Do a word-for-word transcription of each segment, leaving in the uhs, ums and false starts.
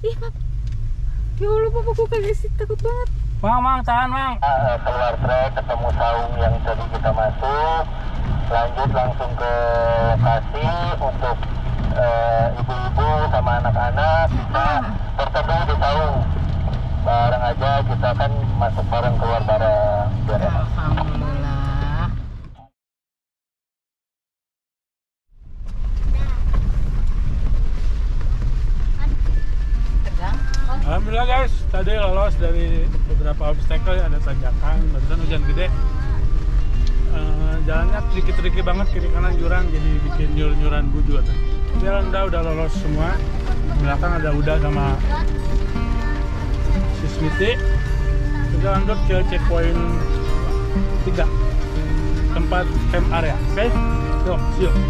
Ih, Pap. Ya Allah, Pap, aku kaget sih, takut banget. Mang, mang, tahan, mang. Uh, keluar trek, ketemu saung yang tadi kita masuk. Lanjut langsung ke lokasi untuk uh, ibu-ibu sama anak-anak bisa berteduh di saung. Bareng aja, kita kan masuk bareng, keluar bareng. Biar enak. Alhamdulillah. Tegang. Alhamdulillah guys, tadi lolos dari beberapa obstacle, ada tanjakan, barusan hujan gede. Uh, jalannya tricky-tricky banget, kiri kanan jurang, jadi bikin nyur-nyuran bujur. Tapi alhamdulillah udah lolos semua. Di belakang ada Uda sama si Smiti. Kita lanjut ke checkpoint tiga, tempat camp area. Oke, okay? Yuk, see you.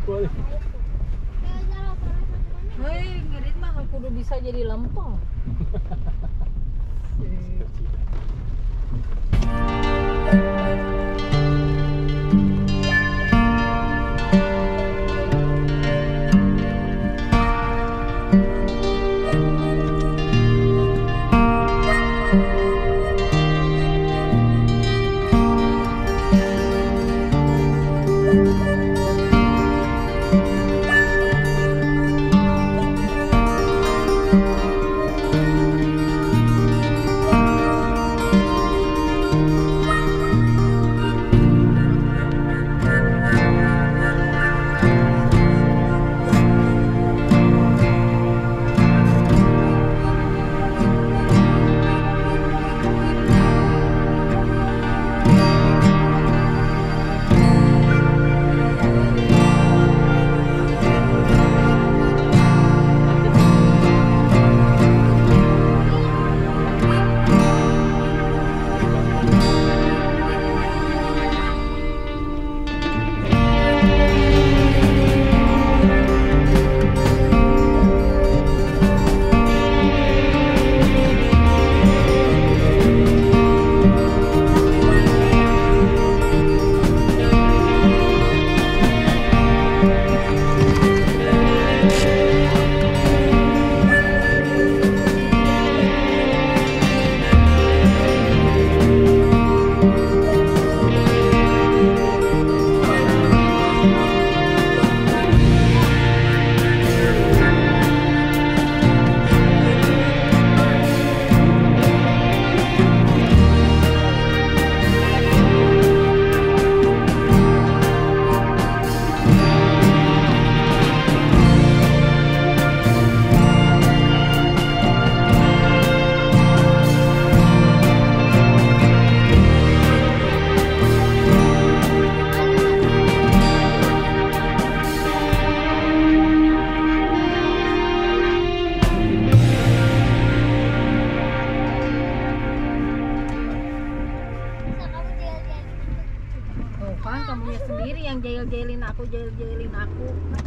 kuali. Hei, ngerit mah aku udah bisa jadi lempeng. Kan kamu lihat sendiri yang jail-jailin aku, jail-jailin aku.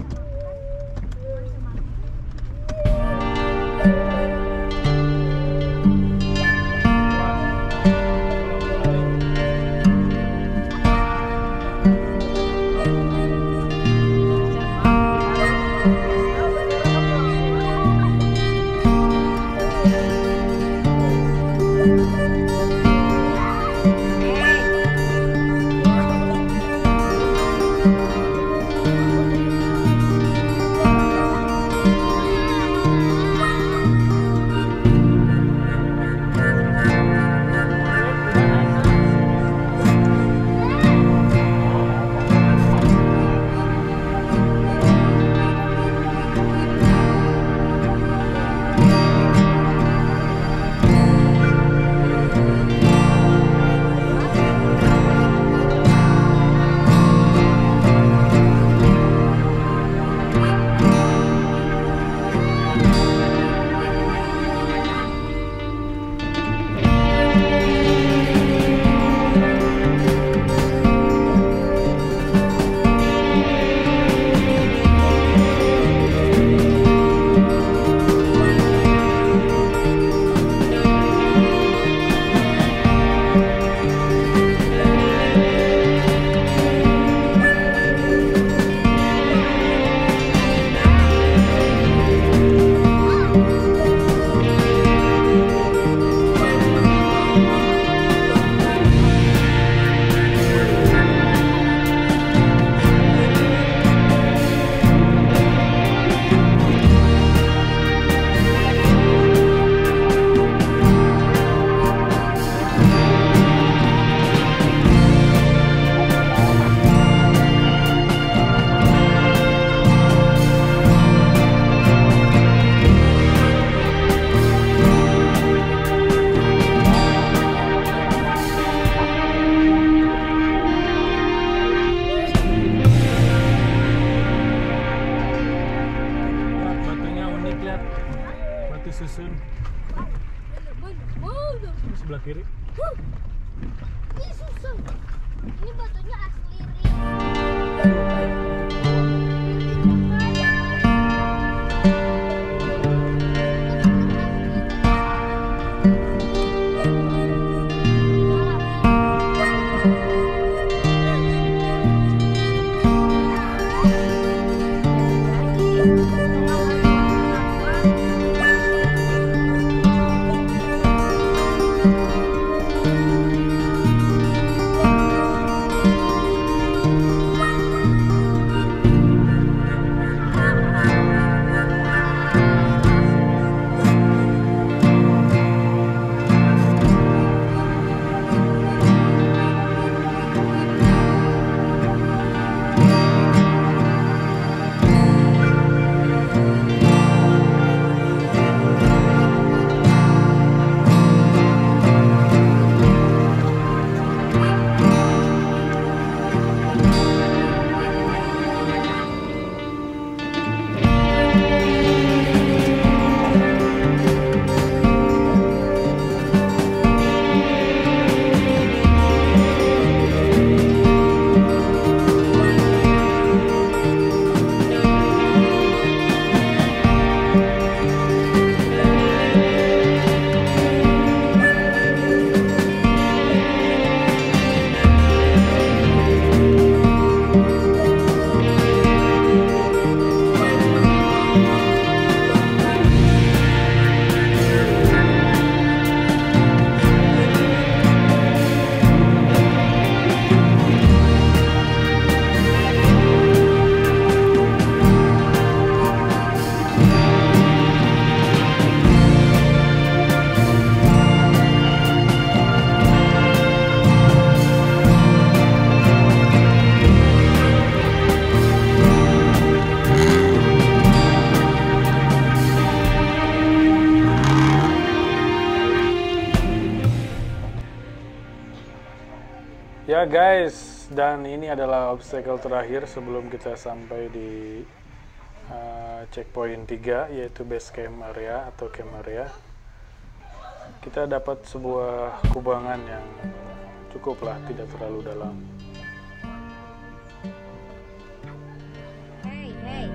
susun. Ini sebelah kiri. Ini susun. Ini batunya asli real. Ya guys, dan ini adalah obstacle terakhir sebelum kita sampai di uh, checkpoint tiga, yaitu base camp area atau camp area. Kita dapat sebuah kubangan yang cukuplah, tidak terlalu dalam. Hey, hey.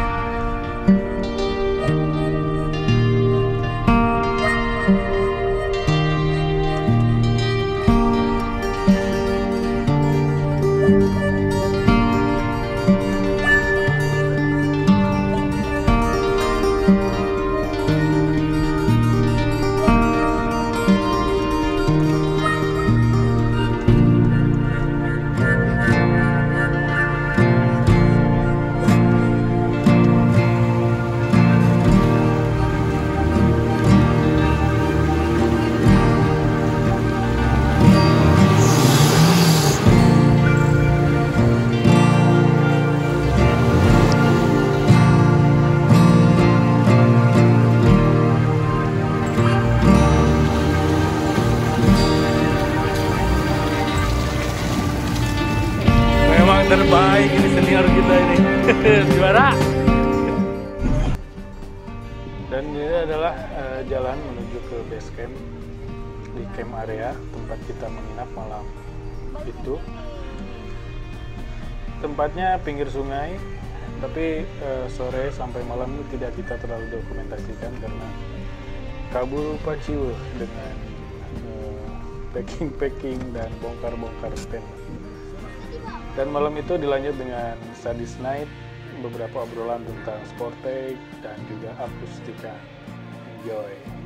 Terbaik ini senior kita ini. Juara. Dan ini adalah uh, jalan menuju ke base camp di camp area tempat kita menginap malam itu. Tempatnya pinggir sungai, tapi uh, sore sampai malam itu tidak kita terlalu dokumentasikan karena kabur paciu dengan uh, packing-packing dan bongkar-bongkar tent. Dan malam itu dilanjut dengan Sadis Night, beberapa obrolan tentang Sportec dan juga akustika. Enjoy!